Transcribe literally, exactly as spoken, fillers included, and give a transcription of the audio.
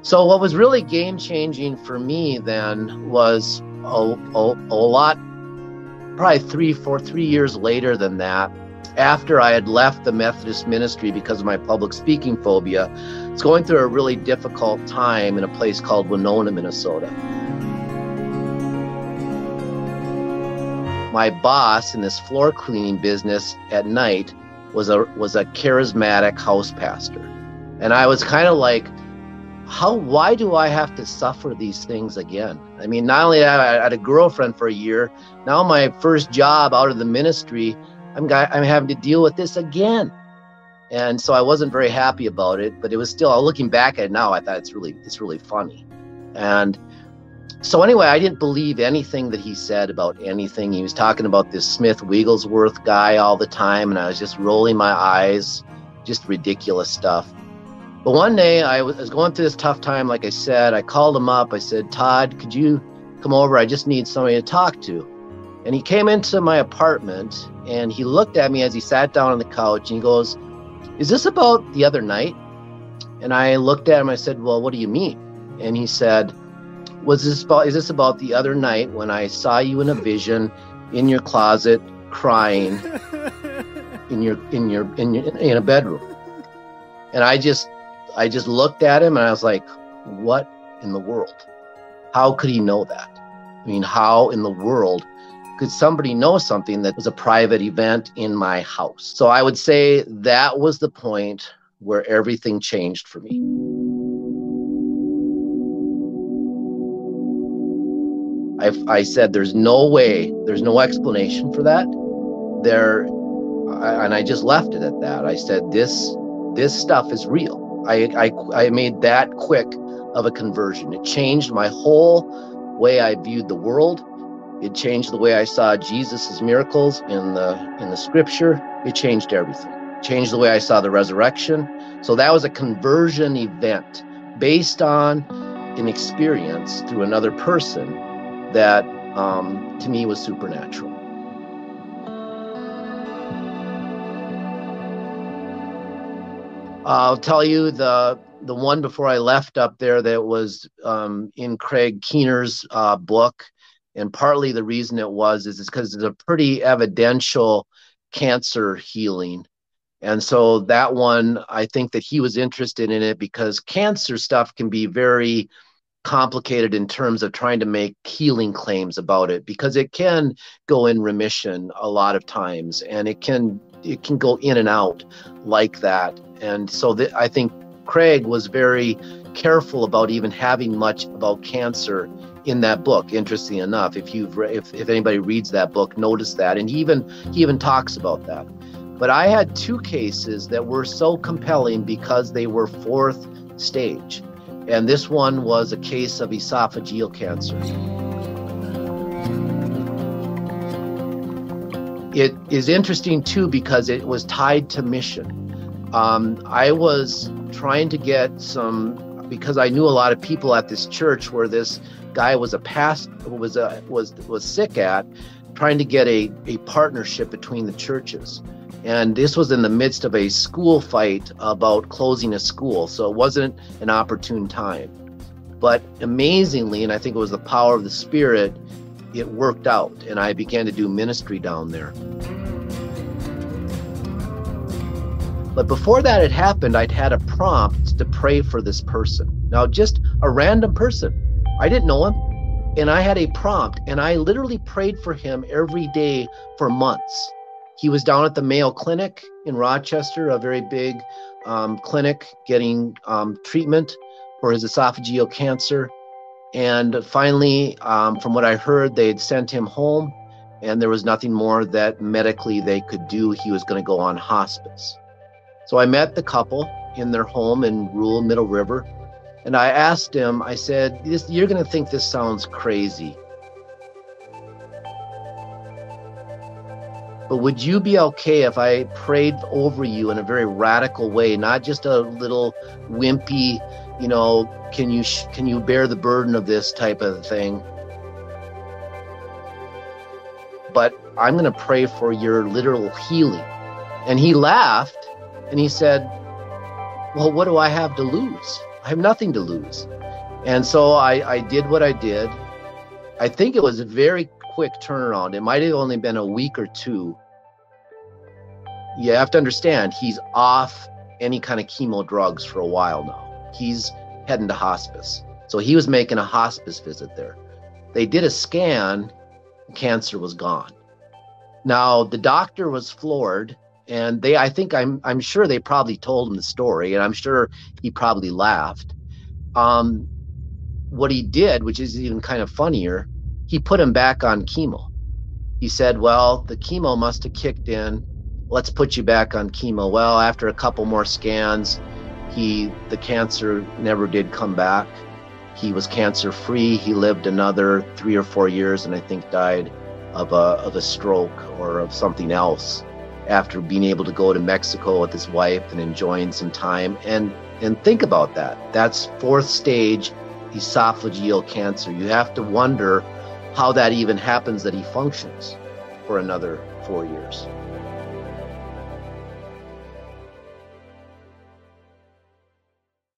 So what was really game-changing for me then was a, a, a lot, probably three, four, three years later than that, after I had left the Methodist ministry because of my public speaking phobia. I was going through a really difficult time in a place called Winona, Minnesota. My boss in this floor cleaning business at night was a was a charismatic house pastor. And I was kind of like, how, why do I have to suffer these things again? I mean, not only that, I had a girlfriend for a year. Now my first job out of the ministry, I'm, got, I'm having to deal with this again. And so I wasn't very happy about it, but it was still, looking back at it now, I thought it's really, it's really funny. And so anyway, I didn't believe anything that he said about anything. He was talking about this Smith Wigglesworth guy all the time, and I was just rolling my eyes, just ridiculous stuff. But one day I was going through this tough time, like I said. I called him up. I said, Todd, could you come over? I just need somebody to talk to. And he came into my apartment, and he looked at me as he sat down on the couch, and he goes, is this about the other night? And I looked at him. I said, well, what do you mean? And he said, was this about, is this about the other night when I saw you in a vision in your closet crying in your in your in your in a bedroom? And I just I just looked at him and I was like, what in the world? How could he know that? I mean, how in the world could somebody know something that was a private event in my house? So I would say that was the point where everything changed for me. I, I said, there's no way, there's no explanation for that. There, I, and I just left it at that. I said, this, this stuff is real. I, I, I made that quick of a conversion. It changed my whole way I viewed the world. It changed the way I saw Jesus' miracles in the, in the scripture. It changed everything. It changed the way I saw the resurrection. So that was a conversion event based on an experience through another person that um, to me was supernatural. I'll tell you the the one before I left up there that was um, in Craig Keener's uh, book, and partly the reason it was is because it's a pretty evidential cancer healing. And so that one, I think that he was interested in it because cancer stuff can be very complicated in terms of trying to make healing claims about it, because it can go in remission a lot of times, and it can it can go in and out like that. And so th- I think Craig was very careful about even having much about cancer in that book. Interesting enough, if you've re- if if anybody reads that book, notice that, and he even he even talks about that. But I had two cases that were so compelling because they were fourth stage. And this one was a case of esophageal cancer. It is interesting too because it was tied to mission. Um, I was trying to get some, because I knew a lot of people at this church where this guy was a pastor, was a, was was sick at, trying to get a, a partnership between the churches. And this was in the midst of a school fight about closing a school. So it wasn't an opportune time. But amazingly, and I think it was the power of the Spirit, it worked out. And I began to do ministry down there. But before that had happened, I'd had a prompt to pray for this person. Now, just a random person. I didn't know him. And I had a prompt. And I literally prayed for him every day for months. He was down at the Mayo Clinic in Rochester, a very big um, clinic, getting um, treatment for his esophageal cancer. And finally, um, from what I heard, they had sent him home, and there was nothing more that medically they could do. He was going to go on hospice. So I met the couple in their home in rural Middle River, and I asked him, I said, this, you're going to think this sounds crazy, but would you be okay if I prayed over you in a very radical way, not just a little wimpy, you know, can you sh- can you bear the burden of this type of thing? But I'm going to pray for your literal healing. And he laughed and he said, well, what do I have to lose? I have nothing to lose. And so I, I did what I did. I think it was a very quick turnaround. It might have only been a week or two. You have to understand, he's off any kind of chemo drugs for a while now. He's heading to hospice. So he was making a hospice visit there. They did a scan, cancer was gone. Now the doctor was floored, and they, I think, I'm, I'm sure they probably told him the story, and I'm sure he probably laughed. Um, what he did, which is even kind of funnier, he put him back on chemo. He said, well, the chemo must have kicked in. Let's put you back on chemo. Well, after a couple more scans, he, the cancer never did come back. He was cancer free. He lived another three or four years and I think died of a, of a stroke or of something else after being able to go to Mexico with his wife and enjoying some time. And, and think about that. That's fourth stage esophageal cancer. You have to wonder how that even happens that he functions for another four years.